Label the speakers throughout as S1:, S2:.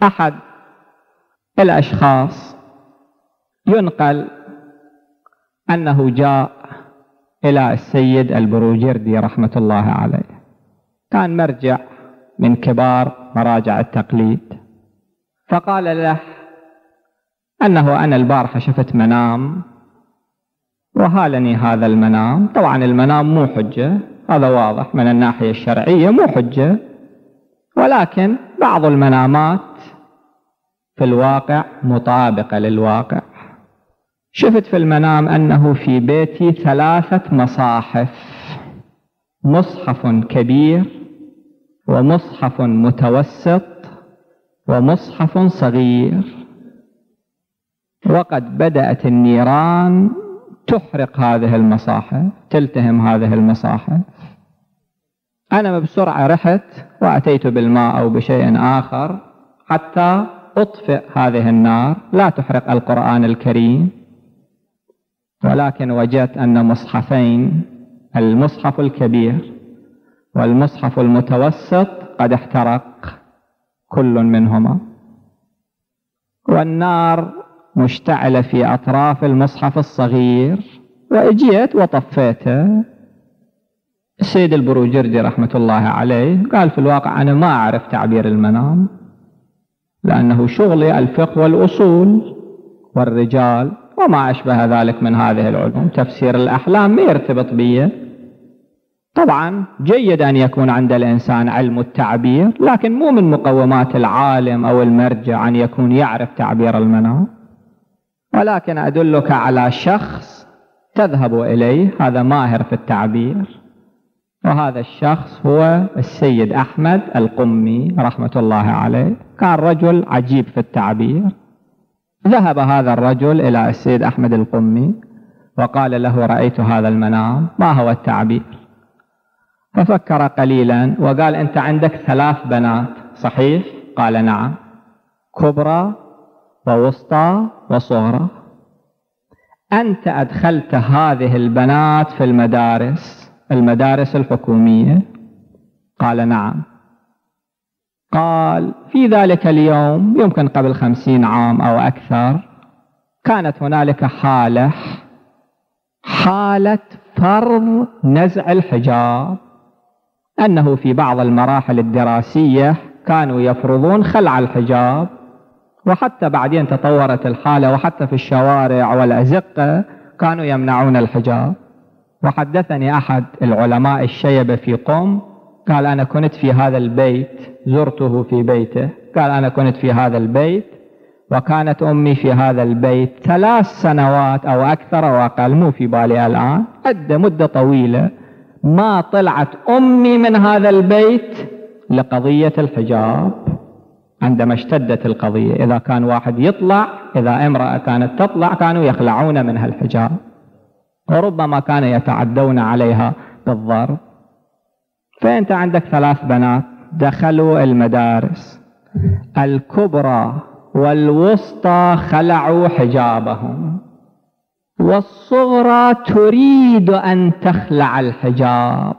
S1: أحد الأشخاص ينقل أنه جاء إلى السيد البروجردي رحمة الله عليه، كان مرجع من كبار مراجع التقليد، فقال له أنه أنا البارحة شفت منام وهالني هذا المنام. طبعا المنام مو حجة، هذا واضح من الناحية الشرعية مو حجة، ولكن بعض المنامات في الواقع مطابقة للواقع. شفت في المنام أنه في بيتي 3 مصاحف، مصحف كبير ومصحف متوسط ومصحف صغير، وقد بدأت النيران تحرق هذه المصاحف، تلتهم هذه المصاحف. أنا بسرعة رحت وأتيت بالماء أو بشيء آخر حتى أطفئ هذه النار، لا تحرق القرآن الكريم، ولكن وجدت أن مصحفين، المصحف الكبير والمصحف المتوسط، قد احترق كل منهما، والنار مشتعلة في أطراف المصحف الصغير، وأجيت وطفيته. السيد البروجردي رحمة الله عليه قال في الواقع أنا ما أعرف تعبير المنام، لأنه شغلي الفقه والأصول والرجال وما أشبه ذلك من هذه العلوم، تفسير الأحلام ما يرتبط بي. طبعا جيد أن يكون عند الإنسان علم التعبير، لكن مو من مقومات العالم أو المرجع أن يكون يعرف تعبير المنام. ولكن أدلك على شخص تذهب إليه، هذا ماهر في التعبير، وهذا الشخص هو السيد أحمد القمي رحمة الله عليه، كان رجل عجيب في التعبير. ذهب هذا الرجل إلى السيد أحمد القمي وقال له رأيت هذا المنام، ما هو التعبير؟ ففكر قليلا وقال أنت عندك 3 بنات صحيح؟ قال نعم، كبرى ووسطى وصغرى. أنت أدخلت هذه البنات في المدارس الحكومية؟ قال نعم. قال في ذلك اليوم يمكن قبل 50 عام أو أكثر كانت هنالك حالة فرض نزع الحجاب، أنه في بعض المراحل الدراسية كانوا يفرضون خلع الحجاب، وحتى بعدين تطورت الحالة وحتى في الشوارع والأزقة كانوا يمنعون الحجاب. وحدثني أحد العلماء الشيبة في قم قال أنا كنت في هذا البيت، زرته في بيته، قال أنا كنت في هذا البيت وكانت أمي في هذا البيت 3 سنوات أو أكثر وأقل، مو في بالي الآن، مدة طويلة ما طلعت أمي من هذا البيت لقضية الحجاب. عندما اشتدت القضية، إذا كان واحد يطلع، إذا امرأة كانت تطلع كانوا يخلعون منها الحجاب، وربما كانوا يتعدون عليها بالضرب. فأنت عندك 3 بنات دخلوا المدارس، الكبرى والوسطى خلعوا حجابهم، والصغرى تريد أن تخلع الحجاب.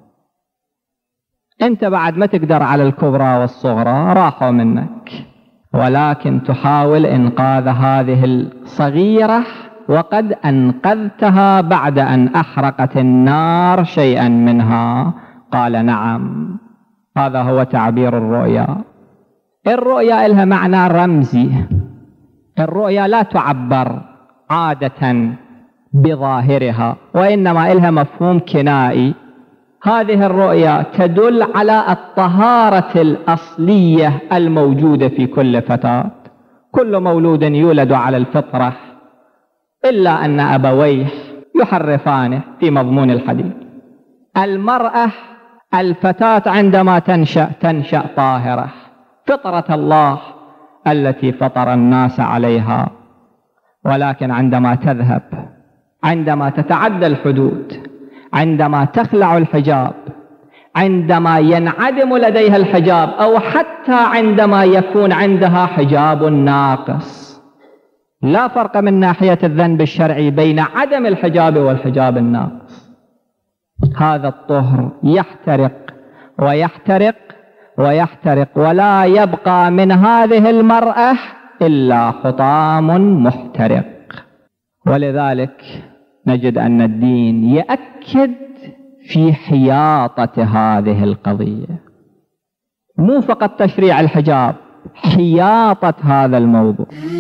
S1: أنت بعد ما تقدر على الكبرى والصغرى، راحوا منك، ولكن تحاول إنقاذ هذه الصغيرة، وقد أنقذتها بعد أن أحرقت النار شيئا منها. قال نعم. هذا هو تعبير الرؤيا. الرؤيا لها معنى رمزي، الرؤيا لا تعبر عادة بظاهرها، وإنما لها مفهوم كنائي. هذه الرؤيا تدل على الطهارة الأصلية الموجودة في كل فتاة. كل مولود يولد على الفطرة إلا أن أبويه يحرفانه في مضمون الحديث. المرأة الفتاة عندما تنشأ طاهرة، فطرة الله التي فطر الناس عليها، ولكن عندما تذهب، عندما تتعدى الحدود، عندما تخلع الحجاب، عندما ينعدم لديها الحجاب، أو حتى عندما يكون عندها حجاب ناقص، لا فرق من ناحية الذنب الشرعي بين عدم الحجاب والحجاب الناقص. هذا الطهر يحترق ويحترق ويحترق، ولا يبقى من هذه المرأة إلا خطام محترق. ولذلك نجد أن الدين يأكد في حياطة هذه القضية، مو فقط تشريع الحجاب، حياطة هذا الموضوع.